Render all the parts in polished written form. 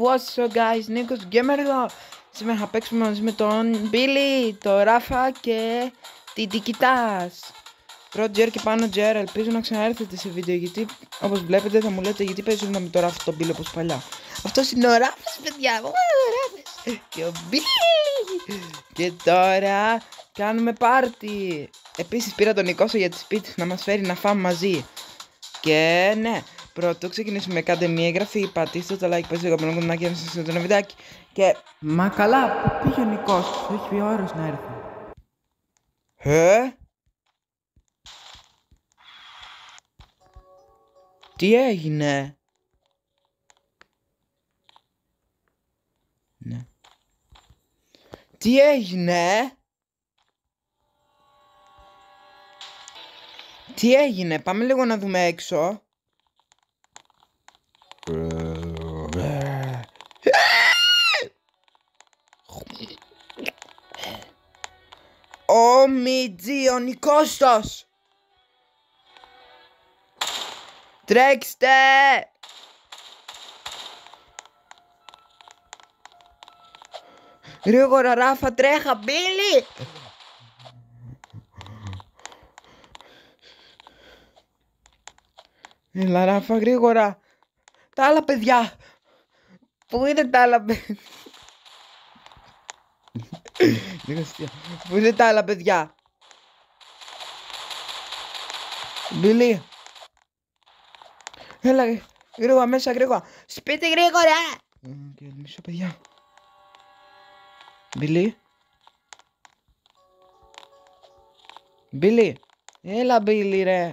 What's up guys, Νίκος Gamer εδώ. Σήμερα θα παίξουμε μαζί με τον Billy, τον Ράφα και την Τικιτάς. Roger και πάνω Jer, ελπίζω να ξαναέρθετε σε βίντεο γιατί όπως βλέπετε θα μου λέτε γιατί παίζουν με τον Ράφα τον Billy όπως παλιά. Αυτός είναι ο Ράφας παιδιά, ο Ράφας και ο Billy. Και τώρα κάνουμε πάρτι. Επίσης πήρα τον Νικόσο για τη σπίτι να μας φέρει να φάμε μαζί. Και ναι, πρωτού ξεκινήσουμε, κάντε μια εγγραφή, πατήστε το like, παίζετε το κομμενάκι να σας το βιντεάκι. Και μα καλά, πού πήγε ο Νικός, έχει πει ο ώρας να έρθει. Τι έγινε? Ναι. Τι έγινε? Τι έγινε, πάμε λίγο να δούμε έξω. Ο Μιτζή, ο Νικώστος. Τρέξτε! Γρήγορα Ράφα, τρέχα, Μπίλι! Έλα Ράφα, γρήγορα. Τα άλλα παιδιά. Πού είναι τα άλλα παιδιά? Πού είναι τα άλλα παιδιά? Μπίλι. Έλα γρήγορα μέσα, γρήγορα. Σπίτι γρήγορα. Μισό παιδιά. Μπίλι. Μπίλι. Έλα Μπίλι ρε.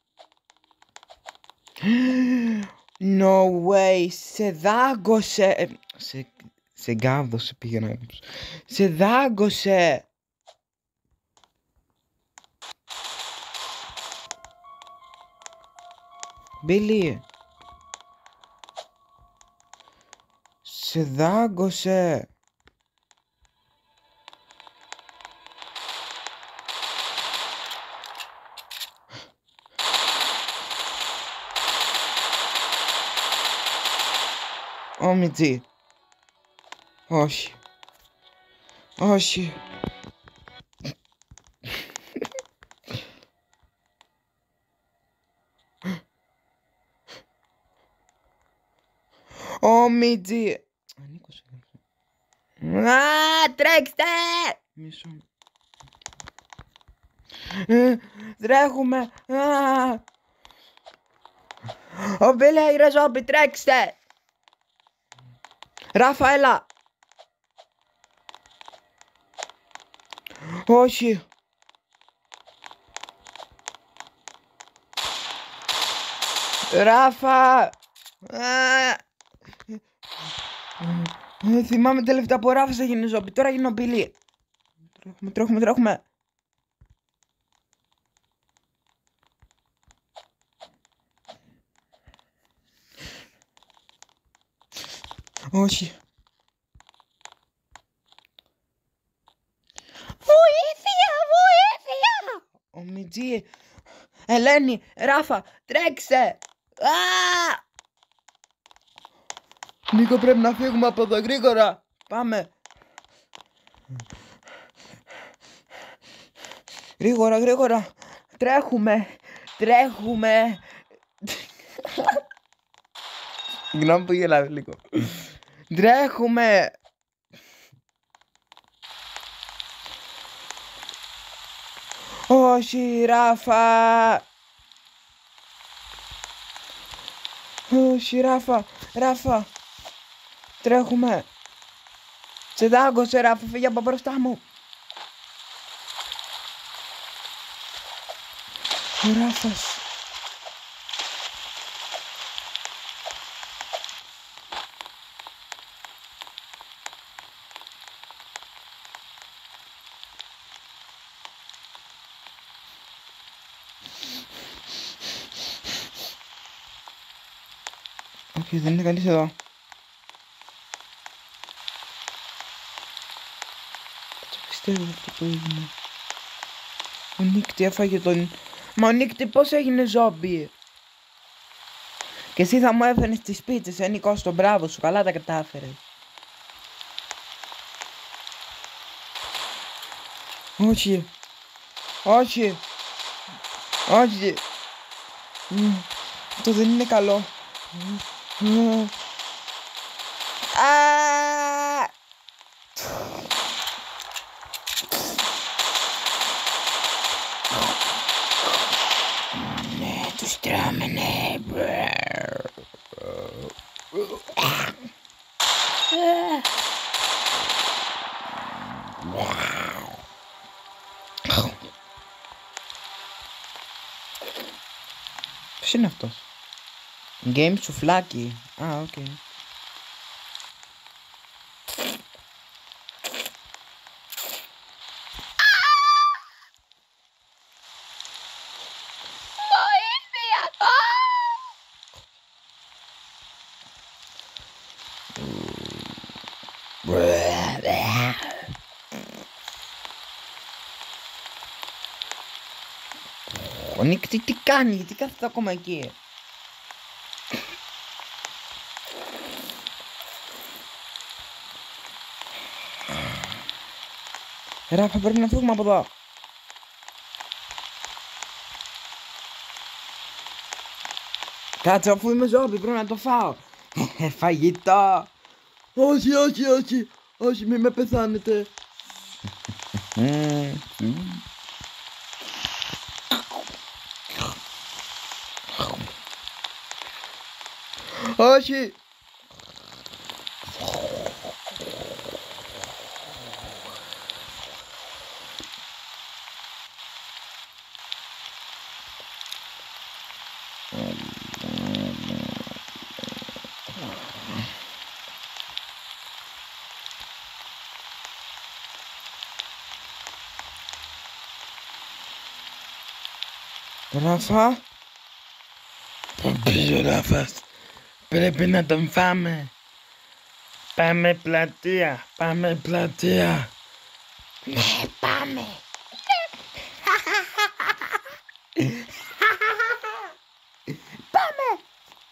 No way, σε δάγκωσε. Σε γκάβδωσε πήγαινα. Σε δάγκωσε. Μπίλι. Σε δάγκωσε. Ω Μιτζή. Όχι. Όχι. Ω Μιτζή. Τρέξτε! Μισό. Τρέχουμε. Ο Μπίλι ρε ζόμπι, τρέξτε! Ράφα, έλα! Όχι! Ράφα! Θυμάμαι τελευταία που ο Ράφας έγινε ζόμπι, τώρα γίνει ο Μπίλι. Τρέχουμε. Όχι. Βοήθεια! Ο Μιτζή. Ελένη, Ράφα, τρέξτε! Νίκο, πρέπει να φύγουμε από εδώ γρήγορα. Πάμε. Γρήγορα. Τρέχουμε. Συγγνώμη που γελάω λίγο. Τρέχουμε. Όχι Ράφα. Όχι Ράφα. Τρέχουμε. Σε δάγκωσε Ράφα, φύγε από μπροστά μου. Ο Ράφας. Όχι, δεν είναι κανείς εδώ. Δεν πιστεύω αυτό που έγινε. Ο Νίκ τι έφαγε τον... Μα ο Νίκ τι πώς έγινε ζόμπι? Και εσύ θα μου έφερνες τις πίτσες, Νικό, στον μπράβο σου, καλά τα κατάφερες. Όχι. Όχι. Όχι. Αυτό δεν είναι καλό. Ναι, τους τρώμε, ναι. Ποιος είναι αυτός? Game σουφλάκι. Α, οκ. Ο Νίκ τι κάνει, γιατί κάθεται ακόμα εκεί? Ράφα, πρέπει να φύγουμε από εδώ. Κάτσε, αφού είμαι ζόμπι, πρέπει να το φάω. Φαγητό. Όχι, όχι, όχι. Όχι, μη με πεθάνετε. Όχι. Ράφα. Ποιος ο Ράφας? Πρέπει να τον φάμε. Πάμε πλατεία. Πάμε πλατεία. Ναι, πάμε. Πάμε.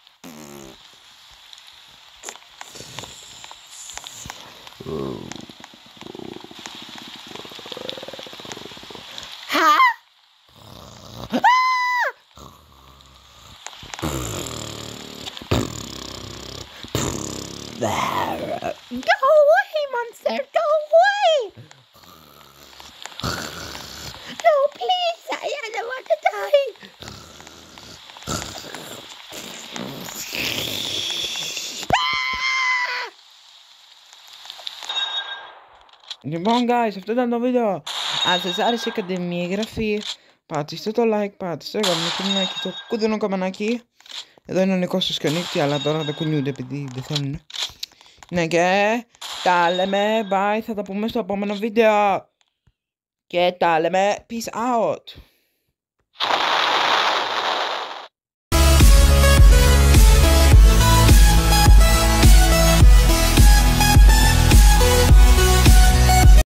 Go away, monster! Go away! No, please! I don't want to die! Λοιπόν, guys, αυτό ήταν το βίντεο. Αν σας άρεσε, κάντε μια εγγραφή. Πατήστε το like, πατήστε το καμπανάκι, το κουδουνό καμπανάκι. Εδώ είναι ο Νικός στο σκιονίκτη, αλλά τώρα δεν κουνιούνται επειδή δεν θέλουν. Ναι, και τα λέμε, bye, θα τα πούμε στο επόμενο βίντεο. Και τα λέμε, peace out.